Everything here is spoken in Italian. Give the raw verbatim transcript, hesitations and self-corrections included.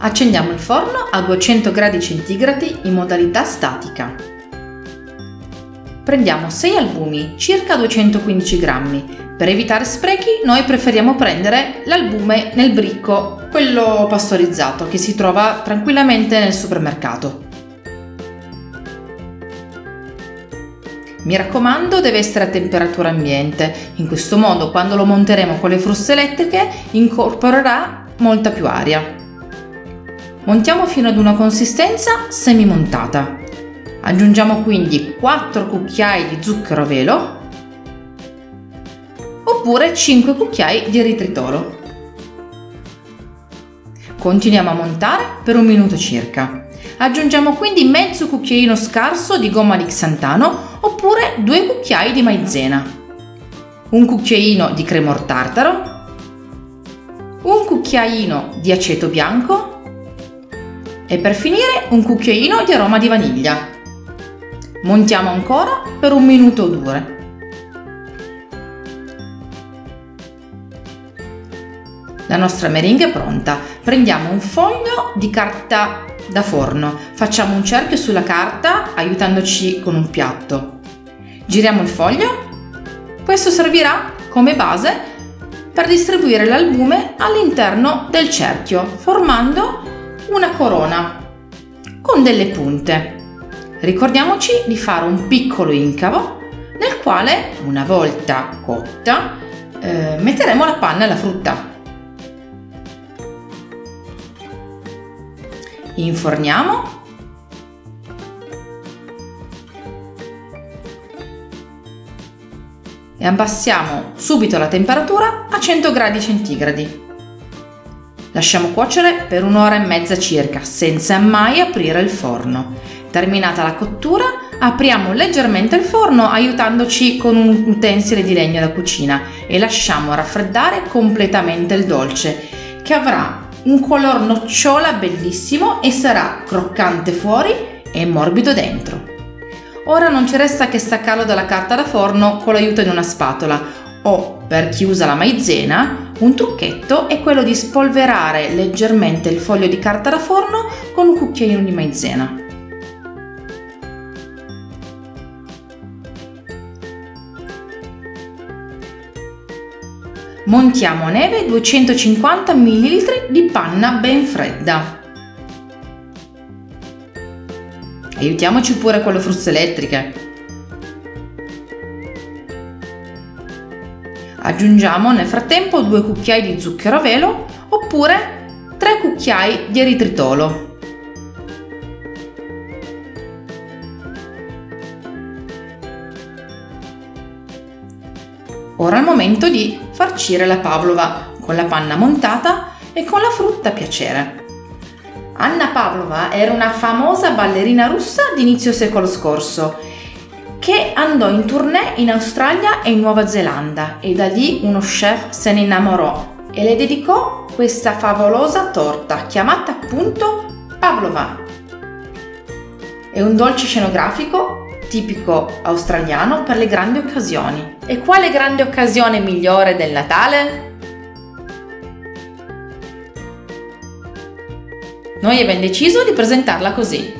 Accendiamo il forno a duecento gradi centigradi in modalità statica. Prendiamo sei albumi, circa duecentoquindici grammi. Per evitare sprechi, noi preferiamo prendere l'albume nel bricco, quello pastorizzato, che si trova tranquillamente nel supermercato. Mi raccomando, deve essere a temperatura ambiente. In questo modo, quando lo monteremo con le fruste elettriche, incorporerà molta più aria. Montiamo fino ad una consistenza semimontata. Aggiungiamo quindi quattro cucchiai di zucchero a velo oppure cinque cucchiai di eritritolo. Continuiamo a montare per un minuto circa. Aggiungiamo quindi mezzo cucchiaino scarso di gomma di xantano oppure due cucchiai di maizena, un cucchiaino di cremor tartaro, un cucchiaino di aceto bianco e per finire un cucchiaino di aroma di vaniglia. Montiamo ancora per un minuto o due. La nostra meringa è pronta. Prendiamo un foglio di carta da forno, facciamo un cerchio sulla carta aiutandoci con un piatto. Giriamo il foglio. Questo servirà come base per distribuire l'albume all'interno del cerchio, formando una corona con delle punte. Ricordiamoci di fare un piccolo incavo nel quale, una volta cotta, eh, metteremo la panna e la frutta. Inforniamo e abbassiamo subito la temperatura a cento gradi centigradi. Lasciamo cuocere per un'ora e mezza circa, senza mai aprire il forno. Terminata la cottura, apriamo leggermente il forno aiutandoci con un utensile di legno da cucina e lasciamo raffreddare completamente il dolce, che avrà un color nocciola bellissimo e sarà croccante fuori e morbido dentro. Ora non ci resta che staccarlo dalla carta da forno con l'aiuto di una spatola o, per chi usa la maizena, un trucchetto è quello di spolverare leggermente il foglio di carta da forno con un cucchiaino di maizena. Montiamo a neve duecentocinquanta millilitri di panna ben fredda. Aiutiamoci pure con le fruste elettriche. Aggiungiamo nel frattempo due cucchiai di zucchero a velo oppure tre cucchiai di eritritolo. Ora è il momento di farcire la pavlova con la panna montata e con la frutta a piacere. Anna Pavlova era una famosa ballerina russa di inizio secolo scorso che andò in tournée in Australia e in Nuova Zelanda e da lì uno chef se ne innamorò e le dedicò questa favolosa torta chiamata appunto pavlova. È un dolce scenografico tipico australiano per le grandi occasioni. E quale grande occasione migliore del Natale? Noi abbiamo deciso di presentarla così.